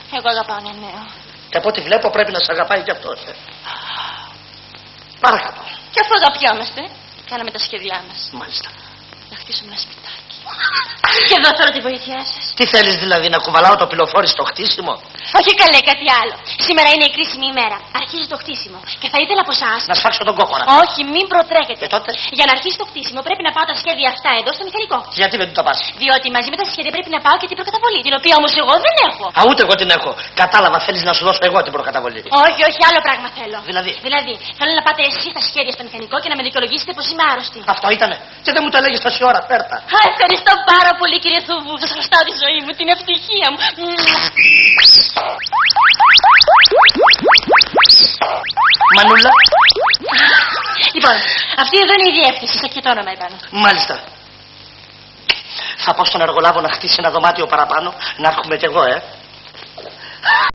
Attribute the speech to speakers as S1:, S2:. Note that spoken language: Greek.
S1: Εγώ αγαπάω ένα νέο.
S2: Και από ό,τι βλέπω πρέπει να σε αγαπάει κι αυτός. Παρακαλώ.
S1: Και αφού αγαπιόμαστε, κάναμε τα σχέδιά μας.
S2: Μάλιστα.
S1: Να χτίσουμε ένα σπιτάκι. Και εδώ θέλω τη βοήθειά σας.
S2: Τι θέλεις δηλαδή, να κουβαλάω το πυλοφόρι στο χτίσιμο?
S1: Όχι καλέ, κάτι άλλο. Σήμερα είναι η κρίσιμη ημέρα. Αρχίζει το χτίσιμο. Και θα ήθελα από εσάς.
S2: Να σφάξω τον κόκορα.
S1: Όχι, μην προτρέχετε.
S2: Και τότε?
S1: Για να αρχίσει το χτίσιμο πρέπει να πάω τα σχέδια αυτά εδώ στο μηχανικό.
S2: Γιατί δεν του τα πας?
S1: Διότι μαζί με τα σχέδια πρέπει να πάω και την προκαταβολή. Την οποία όμως εγώ δεν έχω.
S2: Α, ούτε εγώ την έχω. Κατάλαβα, θέλεις να σου δώσω εγώ την προκαταβολή.
S1: Όχι, όχι, άλλο πράγμα θέλω.
S2: Δηλαδή,
S1: θέλω να πάτε εσείς τα σχέδια στο μηχανικό και να με δικαιολογήσετε πως είμαι άρρωστη.
S2: Αυτό ήτανε. Και δεν μου το έλεγες τόση ώρα, Πέρτα.
S1: Α, ευχαριστώ πάρα πολύ, κύριε Θουβού. Σας χρωστάω τη ζωή μου, την ευτυχία μου.
S2: Μανούλα.
S1: Λοιπόν, αυτή εδώ είναι η διεύθυνση, σε και το όνομα επάνω.
S2: Μάλιστα. Θα πω στον εργολάβο να χτίσει ένα δωμάτιο παραπάνω, να έρχομαι κι εγώ,